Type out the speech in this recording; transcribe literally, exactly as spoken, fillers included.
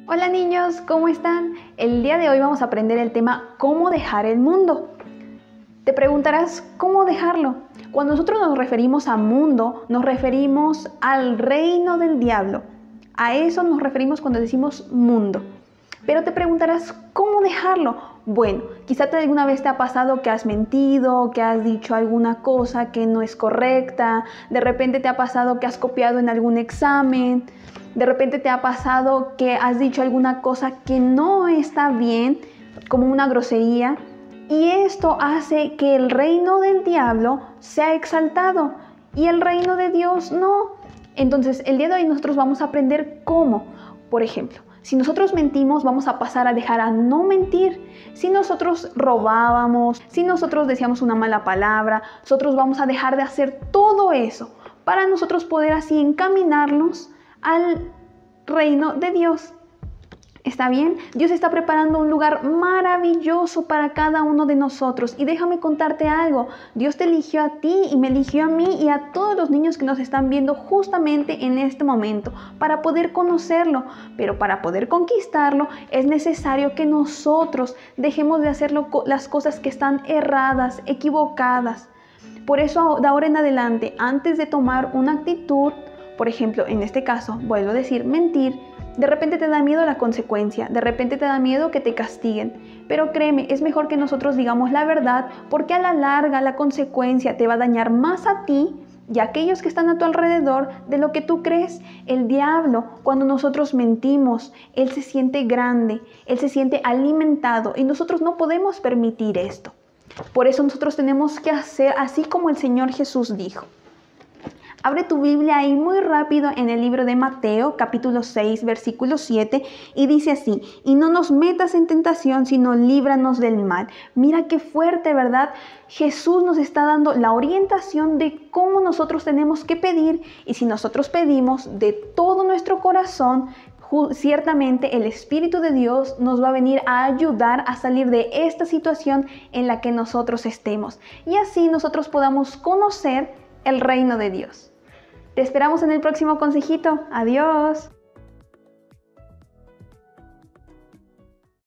Hola niños, ¿cómo están? El día de hoy vamos a aprender el tema ¿cómo dejar el mundo? Te preguntarás, ¿cómo dejarlo? Cuando nosotros nos referimos a mundo, nos referimos al reino del diablo. A eso nos referimos cuando decimos mundo. Pero te preguntarás, ¿cómo dejarlo? Bueno, quizá te alguna vez te ha pasado que has mentido, que has dicho alguna cosa que no es correcta, de repente te ha pasado que has copiado en algún examen, de repente te ha pasado que has dicho alguna cosa que no está bien, como una grosería, y esto hace que el reino del diablo sea exaltado y el reino de Dios no. Entonces, el día de hoy nosotros vamos a aprender cómo. Por ejemplo, si nosotros mentimos, vamos a pasar a dejar a no mentir. Si nosotros robábamos, si nosotros decíamos una mala palabra, nosotros vamos a dejar de hacer todo eso para nosotros poder así encaminarnos al reino de Dios. ¿Está bien? Dios está preparando un lugar maravilloso para cada uno de nosotros. Y déjame contarte algo. Dios te eligió a ti y me eligió a mí y a todos los niños que nos están viendo justamente en este momento para poder conocerlo. Pero para poder conquistarlo es necesario que nosotros dejemos de hacer las cosas que están erradas, equivocadas. Por eso de ahora en adelante, antes de tomar una actitud, por ejemplo, en este caso, vuelvo a decir, mentir, de repente te da miedo la consecuencia, de repente te da miedo que te castiguen. Pero créeme, es mejor que nosotros digamos la verdad, porque a la larga la consecuencia te va a dañar más a ti y a aquellos que están a tu alrededor de lo que tú crees. El diablo, cuando nosotros mentimos, él se siente grande, él se siente alimentado y nosotros no podemos permitir esto. Por eso nosotros tenemos que hacer así como el Señor Jesús dijo. Abre tu Biblia ahí muy rápido en el libro de Mateo, capítulo seis, versículo siete, y dice así: y no nos metas en tentación, sino líbranos del mal. Mira qué fuerte, ¿verdad? Jesús nos está dando la orientación de cómo nosotros tenemos que pedir, y si nosotros pedimos de todo nuestro corazón, ciertamente el Espíritu de Dios nos va a venir a ayudar a salir de esta situación en la que nosotros estemos, y así nosotros podamos conocer el reino de Dios. Te esperamos en el próximo consejito. Adiós.